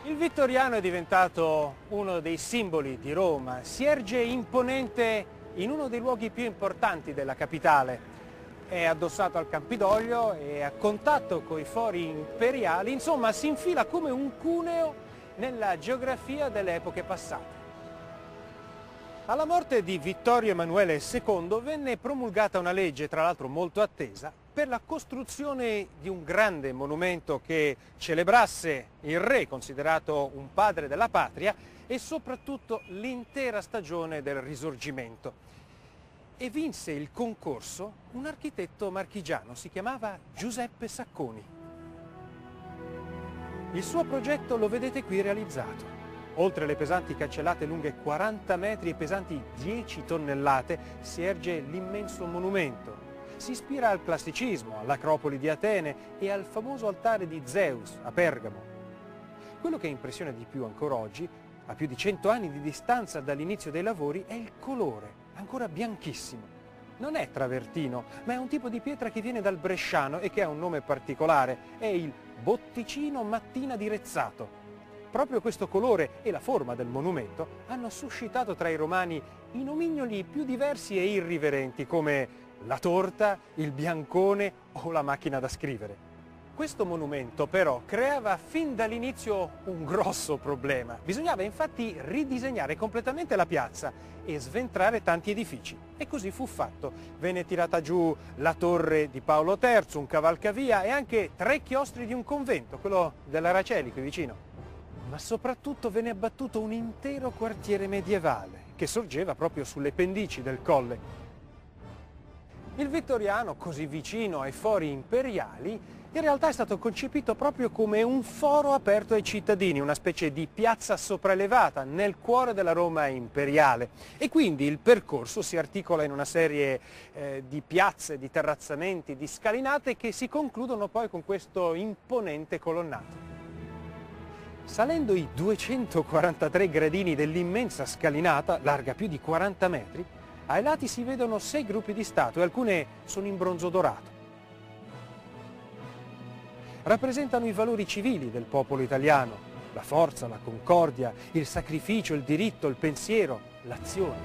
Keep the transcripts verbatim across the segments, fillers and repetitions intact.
Il Vittoriano è diventato uno dei simboli di Roma, si erge imponente in uno dei luoghi più importanti della capitale. È addossato al Campidoglio e a contatto coi fori imperiali, insomma si infila come un cuneo nella geografia delle epoche passate. Alla morte di Vittorio Emanuele secondo venne promulgata una legge, tra l'altro molto attesa, per la costruzione di un grande monumento che celebrasse il re, considerato un padre della patria, e soprattutto l'intera stagione del Risorgimento. E vinse il concorso un architetto marchigiano, si chiamava Giuseppe Sacconi. Il suo progetto lo vedete qui realizzato. Oltre le pesanti cancellate lunghe quaranta metri e pesanti dieci tonnellate, si erge l'immenso monumento. Si ispira al classicismo, all'Acropoli di Atene e al famoso altare di Zeus a Pergamo. Quello che impressiona di più ancora oggi, a più di cento anni di distanza dall'inizio dei lavori, è il colore, ancora bianchissimo. Non è travertino, ma è un tipo di pietra che viene dal bresciano e che ha un nome particolare. È il botticino mattina di Rezzato. Proprio questo colore e la forma del monumento hanno suscitato tra i romani i nomignoli più diversi e irriverenti, come la torta, il biancone o la macchina da scrivere. Questo monumento però creava fin dall'inizio un grosso problema. Bisognava infatti ridisegnare completamente la piazza e sventrare tanti edifici. E così fu fatto. Venne tirata giù la torre di Paolo terzo, un cavalcavia e anche tre chiostri di un convento, quello dell'Araceli qui vicino. Ma soprattutto venne abbattuto un intero quartiere medievale che sorgeva proprio sulle pendici del colle. Il Vittoriano, così vicino ai fori imperiali, in realtà è stato concepito proprio come un foro aperto ai cittadini, una specie di piazza sopraelevata nel cuore della Roma imperiale. E quindi il percorso si articola in una serie eh, di piazze, di terrazzamenti, di scalinate che si concludono poi con questo imponente colonnato. Salendo i duecentoquarantatré gradini dell'immensa scalinata, larga più di quaranta metri, ai lati si vedono sei gruppi di statue, alcune sono in bronzo dorato. Rappresentano i valori civili del popolo italiano, la forza, la concordia, il sacrificio, il diritto, il pensiero, l'azione.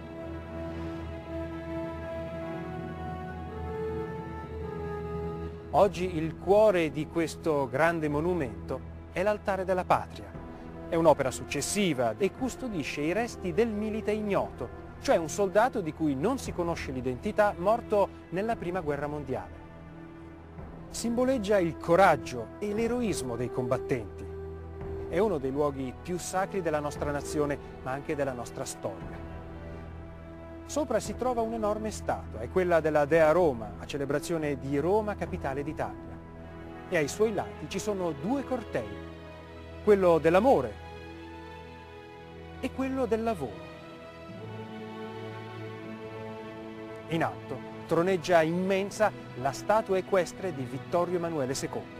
Oggi il cuore di questo grande monumento è l'altare della patria. È un'opera successiva e custodisce i resti del milite ignoto, cioè un soldato di cui non si conosce l'identità, morto nella prima guerra mondiale. Simboleggia il coraggio e l'eroismo dei combattenti. È uno dei luoghi più sacri della nostra nazione, ma anche della nostra storia. Sopra si trova un'enorme statua, è quella della Dea Roma, a celebrazione di Roma, capitale d'Italia. E ai suoi lati ci sono due cortei, quello dell'amore e quello del lavoro. In alto troneggia immensa la statua equestre di Vittorio Emanuele secondo.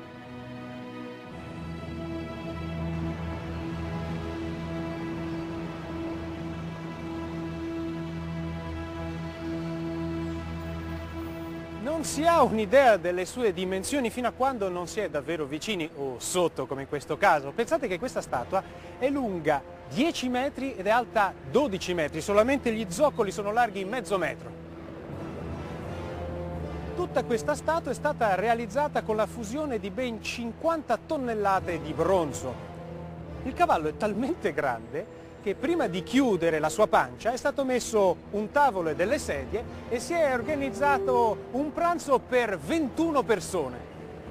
Non si ha un'idea delle sue dimensioni fino a quando non si è davvero vicini o sotto, come in questo caso. Pensate che questa statua è lunga dieci metri ed è alta dodici metri, solamente gli zoccoli sono larghi mezzo metro. Tutta questa statua è stata realizzata con la fusione di ben cinquanta tonnellate di bronzo. Il cavallo è talmente grande che prima di chiudere la sua pancia è stato messo un tavolo e delle sedie e si è organizzato un pranzo per ventuno persone.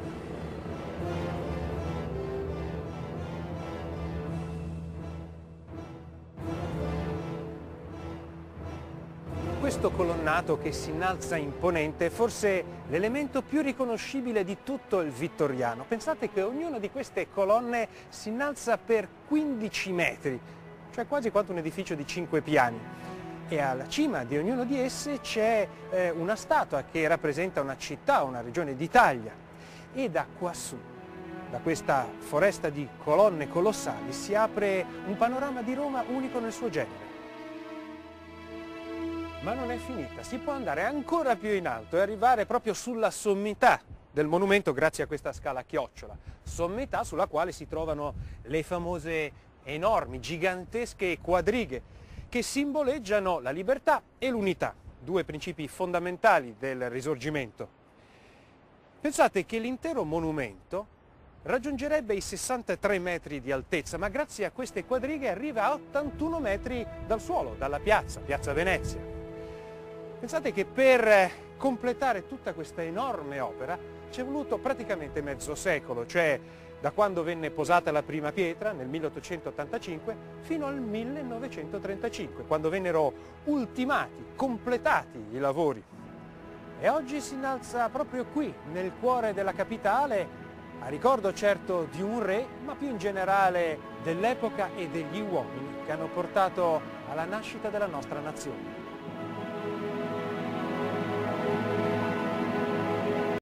Questo colonnato che si innalza imponente è forse l'elemento più riconoscibile di tutto il Vittoriano. Pensate che ognuna di queste colonne si innalza per quindici metri, cioè quasi quanto un edificio di cinque piani. E alla cima di ognuno di esse c'è eh, una statua che rappresenta una città, una regione d'Italia. E da quassù, da questa foresta di colonne colossali, si apre un panorama di Roma unico nel suo genere. Ma non è finita, si può andare ancora più in alto e arrivare proprio sulla sommità del monumento grazie a questa scala a chiocciola, sommità sulla quale si trovano le famose enormi, gigantesche quadrighe che simboleggiano la libertà e l'unità, due principi fondamentali del Risorgimento. Pensate che l'intero monumento raggiungerebbe i sessantatré metri di altezza, ma grazie a queste quadrighe arriva a ottantuno metri dal suolo, dalla piazza, Piazza Venezia. Pensate che per completare tutta questa enorme opera ci è voluto praticamente mezzo secolo, cioè da quando venne posata la prima pietra nel milleottocentottantacinque fino al millenovecentotrentacinque, quando vennero ultimati, completati i lavori. E oggi si innalza proprio qui, nel cuore della capitale, a ricordo certo di un re, ma più in generale dell'epoca e degli uomini che hanno portato alla nascita della nostra nazione.